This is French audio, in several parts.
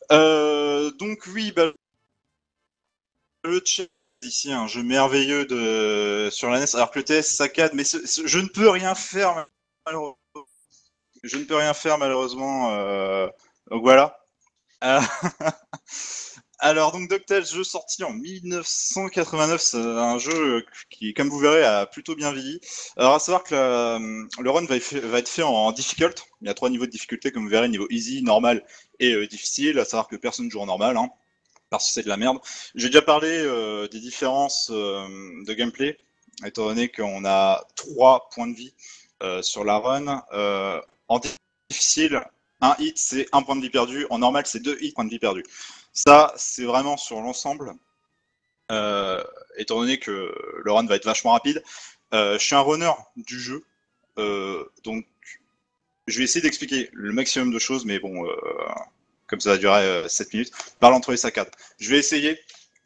Donc oui, bah, le chat ici, un jeu merveilleux sur la NES, alors que le TS saccade, mais je ne peux rien faire malheureusement. Je ne peux rien faire malheureusement. Donc voilà. Euh, Alors donc DuckTales, jeu sorti en 1989, c'est un jeu qui, comme vous verrez, a plutôt bien vieilli. Alors à savoir que le run va être fait en difficult. Il y a 3 niveaux de difficulté, comme vous verrez, niveau easy, normal et difficile. À savoir que personne joue en normal, hein, parce que c'est de la merde. J'ai déjà parlé des différences de gameplay, étant donné qu'on a 3 points de vie sur la run. En difficile, un hit c'est 1 point de vie perdu, en normal c'est 2 hits, points de vie perdu. Ça, c'est vraiment sur l'ensemble, étant donné que le run va être vachement rapide. Je suis un runner du jeu, donc je vais essayer d'expliquer le maximum de choses, mais bon, comme ça va durer 7 minutes, parle entre les saccades. Je vais essayer.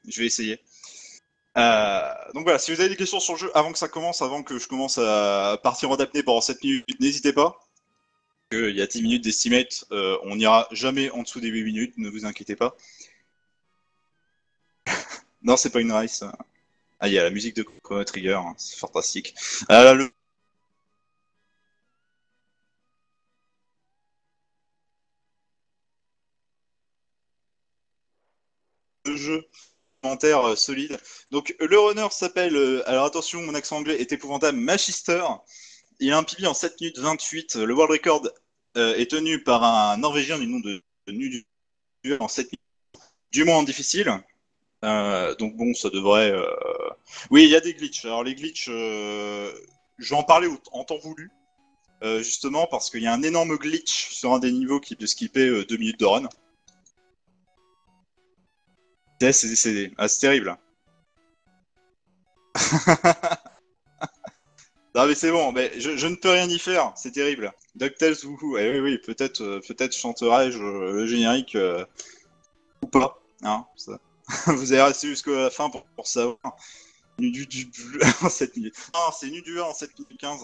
Donc voilà, si vous avez des questions sur le jeu avant que ça commence, avant que je commence à partir en apnée pendant 7 minutes, n'hésitez pas. Il y a 10 minutes d'estimate, on n'ira jamais en dessous des 8 minutes, ne vous inquiétez pas. Non, c'est pas une race. Ah, il y a la musique de Chrono Trigger, hein, c'est fantastique. Le jeu commentaire solide. Donc le runner s'appelle, alors attention, mon accent anglais est épouvantable, Magister. Il a un PB en 7 minutes 28. Le world record est tenu par un Norvégien du nom de Nudu en 7 minutes. Du moins en difficile. Donc bon, ça devrait... Oui, il y a des glitches. Alors les glitches, je vais en parler en temps voulu. Justement parce qu'il y a un énorme glitch sur un des niveaux qui peut skipper 2 minutes de run. C'est décédé. Ah, c'est terrible. Non mais c'est bon, mais je ne peux rien y faire, c'est terrible. DuckTales, wouhou, eh oui, oui, peut-être chanterai-je le générique ou pas. Hein, ça. Vous allez rester jusqu'à la fin pour savoir. Du en 7 minutes. Non, c'est nu du 1 en 7 minutes 15.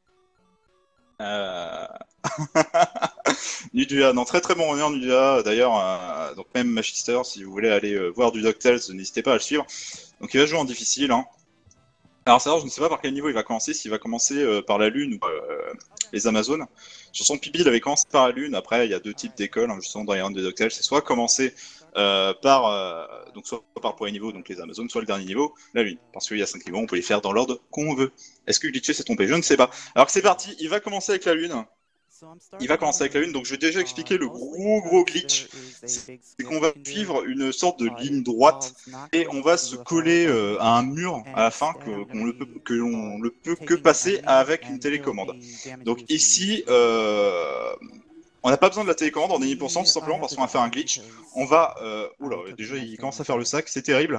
Euh... Nudua, non, très très bon honneur Nudua. D'ailleurs, donc même Magister, si vous voulez aller voir du DuckTales, n'hésitez pas à le suivre. Donc il va jouer en difficile. Hein. Alors ça, je ne sais pas par quel niveau il va commencer, s'il va commencer par la Lune ou les Amazones. Sur son pipi, il avait commencé par la Lune. Après, il y a 2 types d'écoles, hein, justement, dans les runs de DuckTales. C'est soit commencer donc soit par le premier niveau, donc les Amazones, soit le dernier niveau, la Lune. Parce qu'il y a 5 niveaux, on peut les faire dans l'ordre qu'on veut. Est-ce que Glitcher s'est trompé? Je ne sais pas. Alors que c'est parti, il va commencer avec la Lune. Donc je vais déjà expliquer le gros glitch. C'est qu'on va suivre une sorte de ligne droite et on va se coller à un mur à la fin que l'on ne peut que passer avec une télécommande. Donc ici, on n'a pas besoin de la télécommande en 1000% tout simplement parce qu'on va faire un glitch. On va... oula, déjà il commence à faire le sac, c'est terrible.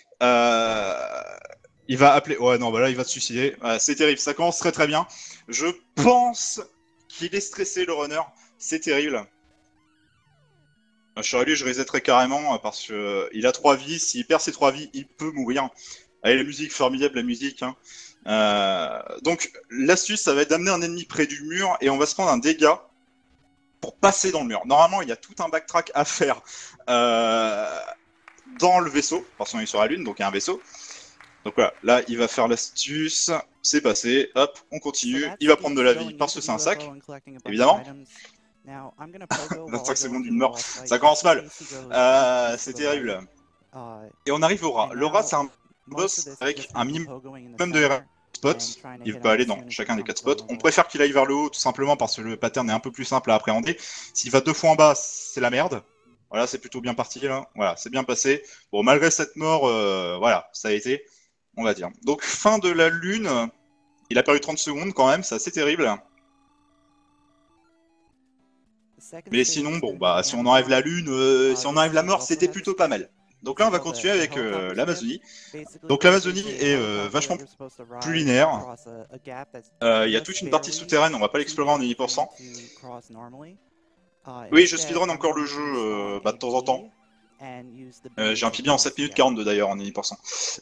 Il va appeler... Ouais non, bah là il va se suicider. C'est terrible, ça commence très très bien. Je pense qu'il est stressé le runner, c'est terrible. Je serais lui, je resetterais carrément parce que il a 3 vies, s'il perd ses 3 vies, il peut mourir. Allez, la musique, formidable la musique. Hein. Donc l'astuce, ça va être d'amener un ennemi près du mur et on va se prendre un dégât pour passer dans le mur. Normalement, il y a tout un backtrack à faire dans le vaisseau, parce qu'on est sur la Lune, donc il y a un vaisseau. Donc voilà, là il va faire l'astuce, c'est passé, hop, on continue, il va prendre de la vie parce que c'est un sac, évidemment. 25 secondes d'une mort, ça commence mal, c'est terrible. Et on arrive au rat. Le rat c'est un boss avec un minimum de spots, il peut aller dans chacun des 4 spots. On préfère qu'il aille vers le haut tout simplement parce que le pattern est un peu plus simple à appréhender. S'il va 2 fois en bas, c'est la merde. Voilà, c'est plutôt bien parti là, voilà, c'est bien passé. Bon, malgré cette mort, voilà, ça a été... On va dire. Donc, fin de la Lune. Il a perdu 30 secondes quand même, c'est assez terrible. Mais sinon, bon, bah, si on enlève la Lune, si on enlève la mort, c'était plutôt pas mal. Donc là, on va continuer avec l'Amazonie. Donc l'Amazonie est vachement plus linéaire. Il y a toute une partie souterraine, on va pas l'explorer en 1000%. Oui, je speedrun encore le jeu de temps en temps. J'ai un PB en 7 minutes 42 d'ailleurs en Eni%.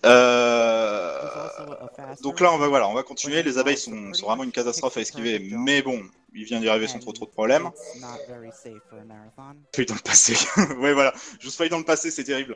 Donc là, on va continuer. Les abeilles sont vraiment une catastrophe à esquiver, mais bon, il vient d'y arriver sans trop de problèmes. Failli dans le passé. Ouais, voilà. Juste failli dans le passé, c'est terrible.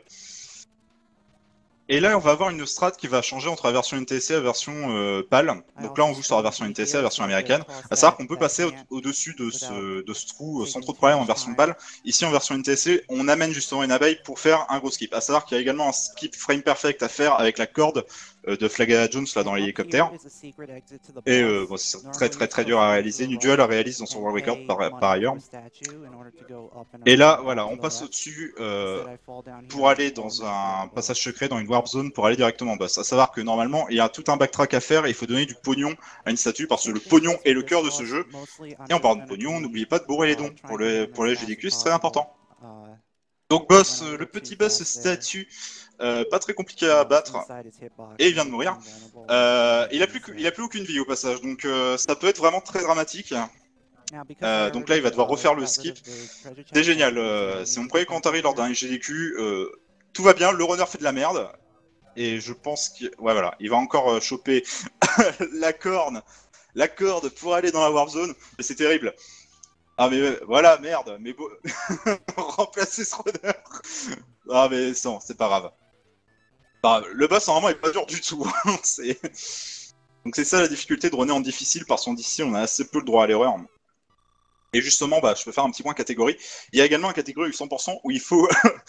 Et là, on va avoir une strat qui va changer entre la version NTSC et la version PAL. Donc là, on joue sur la version NTSC, la version américaine. À savoir qu'on peut passer au-dessus de ce trou sans trop de problème en version PAL. Ici, en version NTSC, on amène justement une abeille pour faire un gros skip. À savoir qu'il y a également un skip frame perfect à faire avec la corde de Flagella Jones là dans l'hélicoptère. Et bon, c'est très dur à réaliser. Nudual la réalise dans son world record par ailleurs. Et là, voilà, on passe au-dessus pour aller dans un passage secret, dans une warp zone, pour aller directement en boss. À savoir que normalement, il y a tout un backtrack à faire et il faut donner du pognon à une statue parce que le pognon est le cœur de ce jeu. Et en parlant de pognon, n'oubliez pas de bourrer les dons pour les GDQ, c'est très important. Donc boss, le petit boss statue, pas très compliqué à battre, et il vient de mourir. Il a plus aucune vie au passage, donc ça peut être vraiment très dramatique. Donc là, il va devoir refaire le skip. C'est génial. C'est mon premier commentary lors d'un GDQ. Tout va bien. Le runner fait de la merde. Et je pense qu'il voilà, il va encore choper la corde pour aller dans la warp zone. Mais c'est terrible. Ah mais voilà, merde. Mais bon, remplacer ce runner. Ah mais non, c'est pas grave. Bah, le boss normalement est pas dur du tout. Donc c'est ça la difficulté de runner en difficile, parce qu'en difficile on a assez peu le droit à l'erreur. Et justement, bah, je peux faire un petit point catégorie. Il y a également une catégorie 100% où il faut,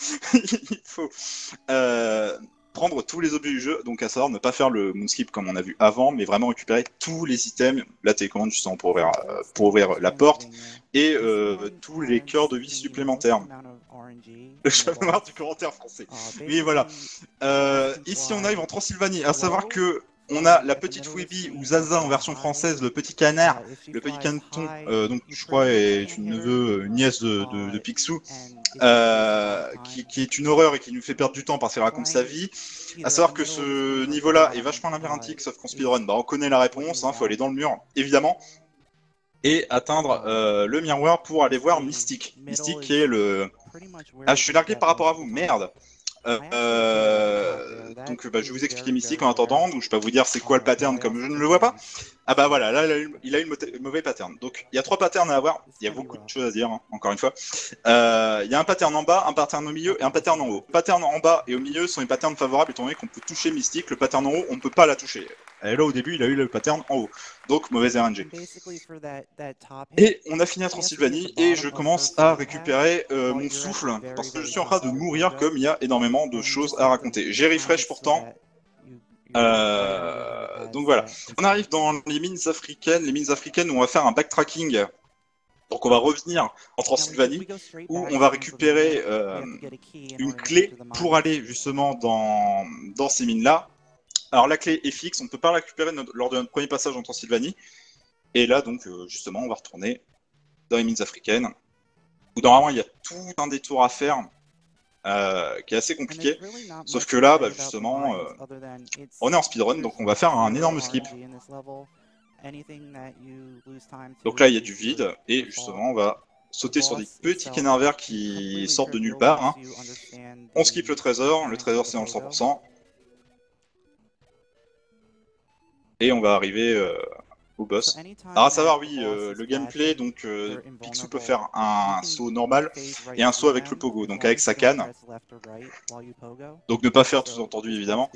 prendre tous les objets du jeu, donc à savoir ne pas faire le moonskip comme on a vu avant, mais vraiment récupérer tous les items, la télécommande justement pour ouvrir la porte, et tous les cœurs de vie supplémentaires. Le cheval noir du commentaire français. Oui, voilà. Ici, on arrive en Transylvanie, à savoir que on a la petite Weeby ou Zaza en version française, le petit canard, le petit caneton, donc je crois est une nièce de Picsou, qui est une horreur et qui nous fait perdre du temps parce qu'elle raconte sa vie. À savoir que ce niveau-là est vachement labyrinthique, sauf qu'en speedrun, bah, on connaît la réponse, hein, faut aller dans le mur, évidemment, et atteindre le miroir pour aller voir Mystique. Mystique qui est le... Ah, je suis largué par rapport à vous, merde. Donc bah, je vais vous expliquer Mystique en attendant, donc je vais pas vous dire c'est quoi le pattern comme je ne le vois pas. Ah bah voilà, là il a une mauvais pattern. Donc il y a 3 patterns à avoir, il y a beaucoup de choses à dire, hein, encore une fois. Il y a un pattern en bas, un pattern au milieu et un pattern en haut. Pattern en bas et au milieu sont les patterns favorables étant donné qu'on peut toucher Mystique, le pattern en haut on ne peut pas la toucher. Et là au début il a eu le pattern en haut, donc mauvaise RNG. Et on a fini à Transylvanie et je commence à récupérer mon souffle parce que je suis en train de mourir comme il y a énormément de choses à raconter. J'ai refresh pourtant. Donc voilà. On arrive dans les mines africaines où on va faire un backtracking. Donc on va revenir en Transylvanie où on va récupérer une clé pour aller justement dans ces mines-là. Alors la clé est fixe, on ne peut pas la récupérer lors de notre premier passage en Transylvanie. Et là donc justement on va retourner dans les mines africaines où normalement il y a tout un détour à faire qui est assez compliqué. Sauf que là bah, justement on est en speedrun donc on va faire un énorme skip. Donc là il y a du vide et justement on va sauter sur des petits canards verts qui sortent de nulle part. Hein. On skip le trésor c'est dans le 100%. Et on va arriver au boss. Alors à savoir oui, le gameplay, donc Picsou peut faire un saut normal et un saut avec le pogo, donc avec sa canne. Donc ne pas faire tout entendu évidemment,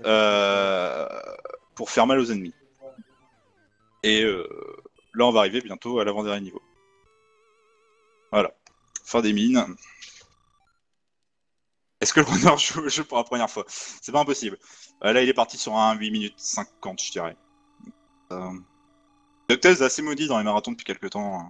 pour faire mal aux ennemis. Et là on va arriver bientôt à l'avant-dernier niveau. Voilà, fin des mines. Est-ce que le runner joue le jeu pour la première fois? C'est pas impossible. Là il est parti sur un 8 minutes 50 je dirais. DuckTales est assez maudit dans les marathons depuis quelques temps.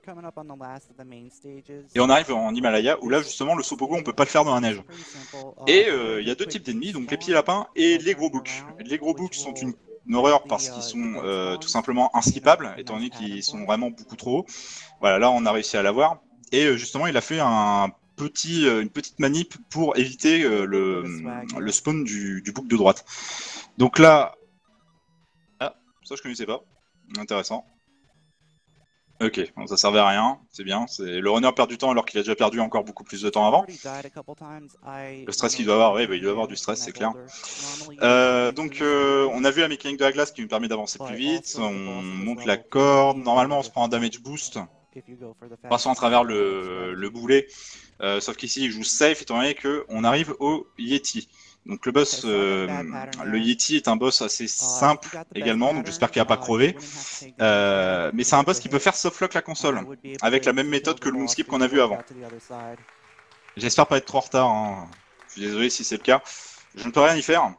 Et on arrive en Himalaya où là justement le saut pogo on peut pas le faire dans la neige. Et il y a 2 types d'ennemis, donc les petits lapins et les gros boucs. Les gros boucs sont une horreur parce qu'ils sont tout simplement inskippables, étant donné qu'ils sont vraiment beaucoup trop hauts. Voilà, là on a réussi à l'avoir. Et justement il a fait une petite manip pour éviter le spawn du bouc de droite. Donc là... Ah, ça je connaissais pas. Intéressant. Ok, bon, ça servait à rien, c'est bien. Le runner perd du temps alors qu'il a déjà perdu encore beaucoup plus de temps avant. Le stress qu'il doit avoir, oui, bah, il doit avoir du stress, c'est clair. Donc on a vu la mécanique de la glace qui nous permet d'avancer plus vite. On monte la corde. Normalement, on se prend un damage boost. Passons à travers le boulet. Sauf qu'ici, il joue safe étant donné qu'on arrive au Yeti. Donc le boss, le Yeti est un boss assez simple également, donc j'espère qu'il va pas crever. Mais c'est un boss qui peut faire softlock la console, avec la même méthode que le moonskip qu'on a vu avant. J'espère pas être trop en retard, hein. Je suis désolé si c'est le cas. Je ne peux rien y faire.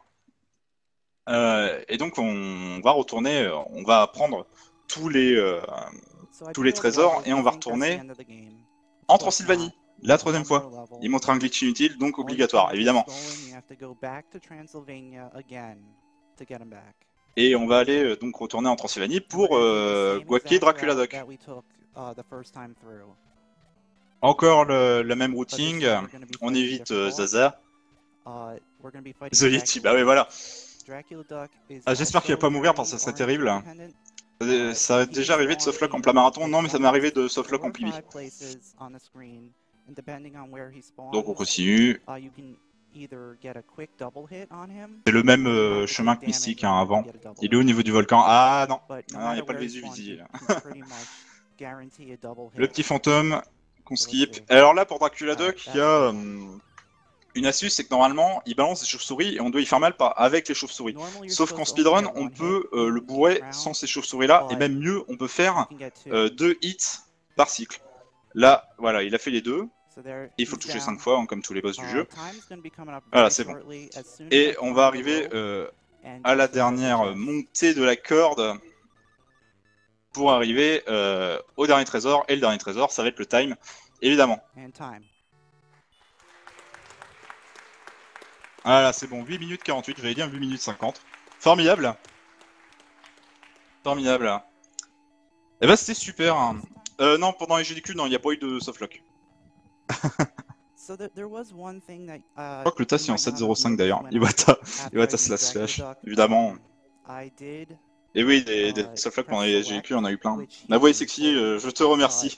Et donc on va retourner, on va prendre tous les trésors et on va retourner en Transylvanie. La troisième fois. Il montre un glitch inutile, donc obligatoire, évidemment. Et on va aller donc retourner en Transylvanie pour guaquer Dracula Doc. Encore le même routing, on évite Zaza. The Yeti, bah oui voilà. J'espère qu'il va pas mourir parce que ça serait terrible. Ça a déjà arrivé de softlock en plein marathon. Non mais ça m'est arrivé de softlock en PB. Donc on continue. C'est le même chemin que Mystique hein, avant. Il est au niveau du volcan. Ah non, il n'y a pas le Vésuve ici. Le petit fantôme qu'on skip. Alors là pour Dracula Doc, il y a une astuce, c'est que normalement il balance des chauves-souris et on doit y faire mal avec les chauves-souris. Sauf qu'en speedrun, on peut le bourrer sans ces chauves-souris là, et même mieux, on peut faire 2 hits par cycle. Là, voilà, il a fait les deux. Il faut le toucher 5 fois, hein, comme tous les boss du jeu. Voilà, c'est bon. Et on va arriver à la dernière montée de la corde pour arriver au dernier trésor. Et le dernier trésor, ça va être le time, évidemment. Voilà, c'est bon, 8 minutes 48, j'allais dire 8 minutes 50. Formidable. Formidable. Et bah c'était super. Hein. Non, pendant les GDQ, non, il n'y a pas eu de softlock. Je crois que le TAS est en 7.05 d'ailleurs. Iwata slash, évidemment. Et oui, des softlocks pendant les GQ, on en a eu plein. La voix est sexy, je te remercie.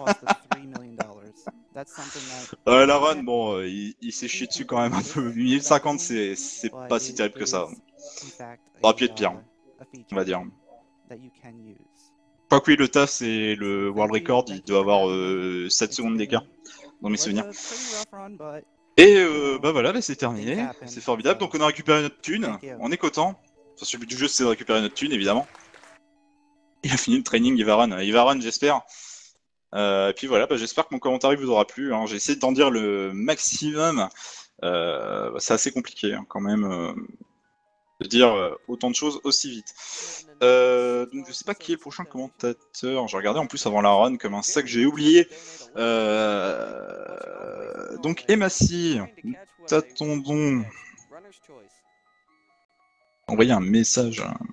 La run, bon, il s'est chié dessus quand même un peu. 1050, c'est pas si terrible que ça. Ça aurait pu être pire, on va dire. Quoi que oui, le TAS et le World Record, il doit avoir 7 secondes d'écart. Dans mes souvenirs. Et bah voilà, bah c'est terminé, c'est formidable, donc on a récupéré notre thune, on est content. Enfin, celui du jeu c'est de récupérer notre thune évidemment. Il a fini le training, il va run j'espère. Et puis voilà, bah, j'espère que mon commentaire vous aura plu, hein. J'ai essayé d'en dire le maximum. C'est assez compliqué hein, quand même de dire autant de choses aussi vite. Donc je sais pas qui est le prochain commentateur, j'ai regardé en plus avant la run comme un sac, j'ai oublié. Donc Emassi, t'attendons. Envoyer un message